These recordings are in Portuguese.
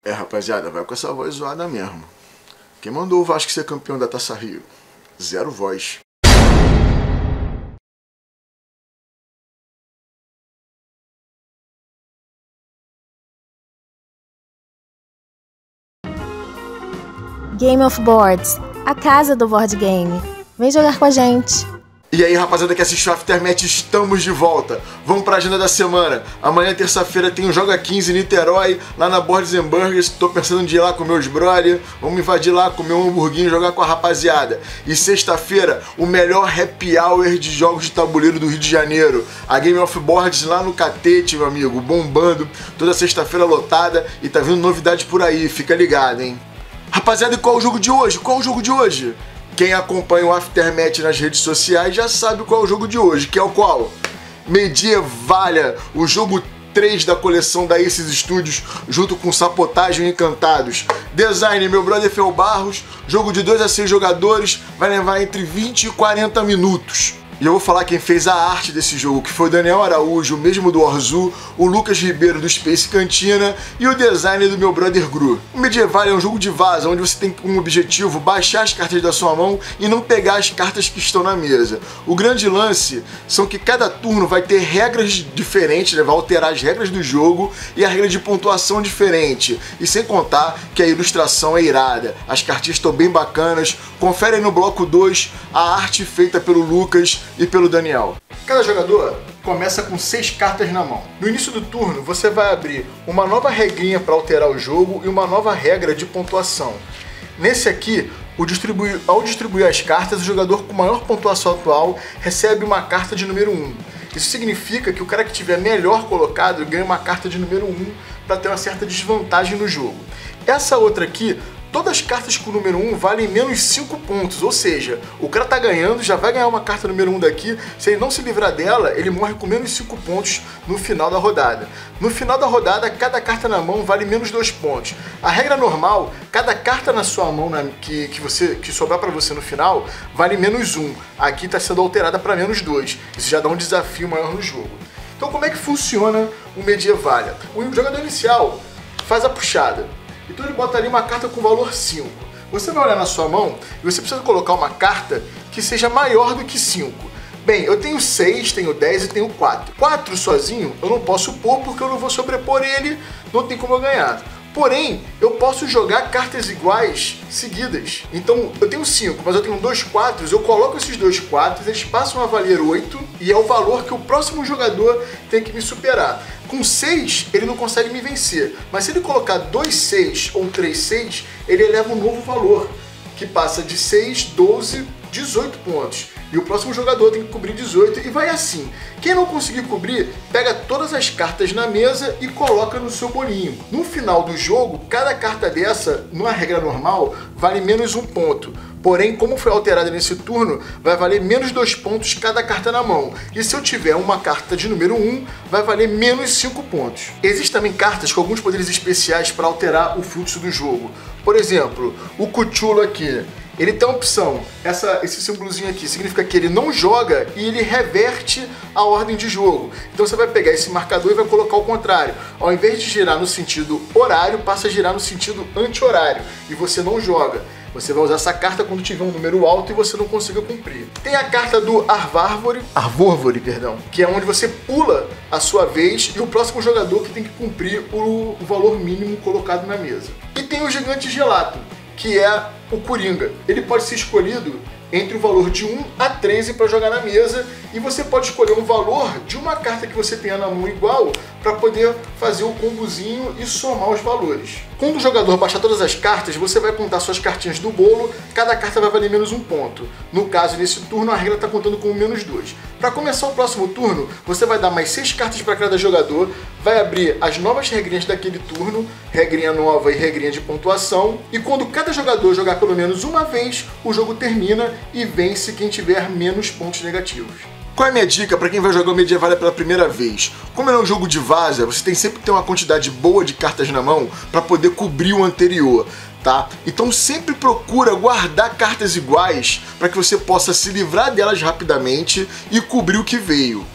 É, rapaziada, vai com essa voz zoada mesmo. Quem mandou o Vasco ser campeão da Taça Rio? Zero voz. Game of Boards, a casa do board game. Vem jogar com a gente. E aí, rapaziada que assistiu o Aftermath, estamos de volta. Vamos pra agenda da semana. Amanhã, terça-feira, tem o Joga 15 em Niterói, lá na Boards & Burgers. Tô pensando em ir lá com meus brother. Vamos invadir lá, comer um hamburguinho e jogar com a rapaziada. E sexta-feira, o melhor happy hour de jogos de tabuleiro do Rio de Janeiro. A Game of Boards lá no Catete, meu amigo, bombando. Toda sexta-feira lotada e tá vindo novidade por aí, fica ligado, hein? Rapaziada, e qual é o jogo de hoje? Qual é o jogo de hoje? Quem acompanha o Aftermath nas redes sociais já sabe qual é o jogo de hoje, que é o qual? Medievalia, o jogo 3 da coleção da Aces Studios, junto com Sabotagem e Encantados. Design, meu brother Fel Barros, jogo de 2 a 6 jogadores, vai levar entre 20 e 40 minutos. E eu vou falar quem fez a arte desse jogo, que foi o Daniel Araújo, o mesmo do Orzu, o Lucas Ribeiro do Space Cantina e o design do meu brother Gru. O Medievalia é um jogo de vaza, onde você tem como objetivo baixar as cartas da sua mão e não pegar as cartas que estão na mesa. O grande lance são que cada turno vai ter regras diferentes, vai alterar as regras do jogo e a regra de pontuação diferente. E sem contar que a ilustração é irada, as cartinhas estão bem bacanas. Confere aí no bloco 2 a arte feita pelo Lucas e pelo Daniel. Cada jogador começa com 6 cartas na mão. No início do turno, você vai abrir uma nova regrinha para alterar o jogo e uma nova regra de pontuação. Nesse aqui, ao distribuir as cartas, o jogador com maior pontuação atual recebe uma carta de número 1. Isso significa que o cara que tiver melhor colocado ganha uma carta de número 1 para ter uma certa desvantagem no jogo. Essa outra aqui, todas as cartas com o número 1 valem menos 5 pontos, ou seja, o cara tá ganhando, já vai ganhar uma carta número 1 daqui, se ele não se livrar dela, ele morre com menos 5 pontos no final da rodada. No final da rodada, cada carta na mão vale menos 2 pontos. A regra normal, cada carta na sua mão que sobrar para você no final, vale menos 1. Aqui está sendo alterada para menos 2. Isso já dá um desafio maior no jogo. Então como é que funciona o Medievalia? O jogador inicial faz a puxada. Então ele bota ali uma carta com valor 5. Você vai olhar na sua mão e você precisa colocar uma carta que seja maior do que 5. Bem, eu tenho 6, tenho 10 e tenho 4. 4 sozinho eu não posso pôr porque eu não vou sobrepor ele, não tem como eu ganhar. Porém, eu posso jogar cartas iguais seguidas. Então, eu tenho 5, mas eu tenho 2 4, eu coloco esses 2 4, eles passam a valer 8 e é o valor que o próximo jogador tem que me superar. Com 6, ele não consegue me vencer, mas se ele colocar 2 6 ou 3 6, ele eleva um novo valor, que passa de 6, 12, 18 pontos. E o próximo jogador tem que cobrir 18 e vai assim. Quem não conseguir cobrir, pega todas as cartas na mesa e coloca no seu bolinho. No final do jogo, cada carta dessa, numa regra normal, vale menos 1 ponto. Porém, como foi alterada nesse turno, vai valer menos 2 pontos cada carta na mão. E se eu tiver uma carta de número 1, vai valer menos 5 pontos. Existem também cartas com alguns poderes especiais para alterar o fluxo do jogo. Por exemplo, o Cthulhu aqui. Ele tem a opção, esse símbolozinho aqui significa que ele não joga e ele reverte a ordem de jogo. Então você vai pegar esse marcador e vai colocar ao contrário. Ao invés de girar no sentido horário, passa a girar no sentido anti-horário. E você não joga. Você vai usar essa carta quando tiver um número alto e você não consiga cumprir. Tem a carta do Arvórvore, que é onde você pula a sua vez e o próximo jogador que tem que cumprir o valor mínimo colocado na mesa. E tem o Gigante Gelato, que é o Coringa. Ele pode ser escolhido entre o valor de 1 a 13 para jogar na mesa e você pode escolher um valor de uma carta que você tenha na mão igual para poder fazer o combozinho e somar os valores. Quando o jogador baixar todas as cartas, você vai contar suas cartinhas do bolo, cada carta vai valer menos 1 ponto. No caso, nesse turno, a regra está contando como menos 2. Para começar o próximo turno, você vai dar mais 6 cartas para cada jogador, vai abrir as novas regrinhas daquele turno, regrinha nova e regrinha de pontuação, e quando cada jogador jogar pelo menos uma vez, o jogo termina e vence quem tiver menos pontos negativos. Qual é a minha dica para quem vai jogar o Medievalia pela primeira vez? Como ele é um jogo de vaza, você tem sempre que ter uma quantidade boa de cartas na mão para poder cobrir o anterior, tá? Então sempre procura guardar cartas iguais para que você possa se livrar delas rapidamente e cobrir o que veio.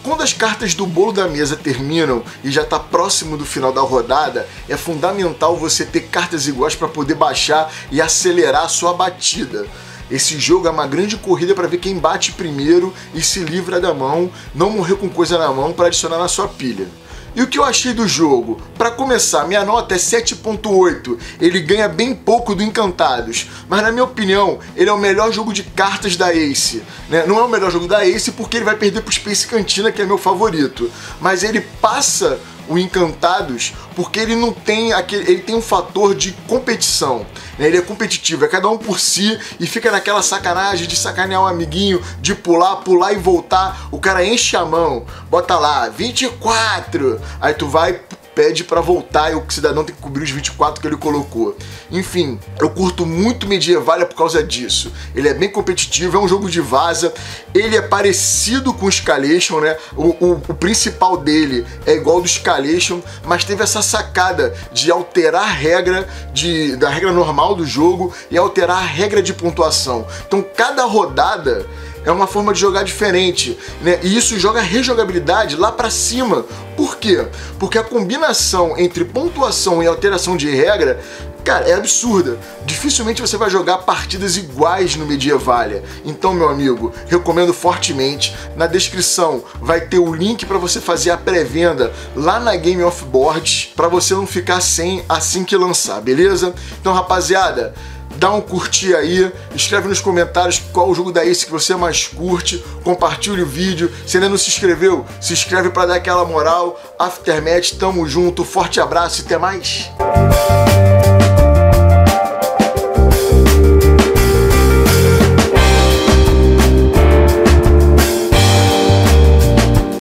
Quando as cartas do bolo da mesa terminam e já está próximo do final da rodada, é fundamental você ter cartas iguais para poder baixar e acelerar a sua batida. Esse jogo é uma grande corrida para ver quem bate primeiro e se livra da mão, não morrer com coisa na mão para adicionar na sua pilha. E o que eu achei do jogo? Para começar, minha nota é 7.8. Ele ganha bem pouco do Encantados, mas na minha opinião, ele é o melhor jogo de cartas da Ace, né? Não é o melhor jogo da Ace porque ele vai perder pro Space Cantina, que é meu favorito, mas ele passa o Encantados porque ele não tem ele tem um fator de competição, né? Ele é competitivo, é cada um por si e fica naquela sacanagem de sacanear um amiguinho, de pular e voltar, o cara enche a mão, bota lá 24, aí tu vai, pede pra voltar e o cidadão tem que cobrir os 24 que ele colocou. Enfim, eu curto muito Medievalia por causa disso. Ele é bem competitivo, é um jogo de vaza, ele é parecido com o Escalation, né? O principal dele é igual ao do Escalation, mas teve essa sacada de alterar a regra da regra normal do jogo e alterar a regra de pontuação. Então cada rodada é uma forma de jogar diferente, né? E isso joga a rejogabilidade lá pra cima. Por quê? Porque a combinação entre pontuação e alteração de regra, cara, é absurda. Dificilmente você vai jogar partidas iguais no Medievalia. Então, meu amigo, recomendo fortemente. Na descrição vai ter o link para você fazer a pré-venda lá na Game of Boards, para você não ficar sem assim que lançar, beleza? Então, rapaziada, dá um curtir aí, escreve nos comentários qual o jogo da Ace que você mais curte, compartilhe o vídeo, se ainda não se inscreveu, se inscreve para dar aquela moral. Aftermath, tamo junto, forte abraço e até mais!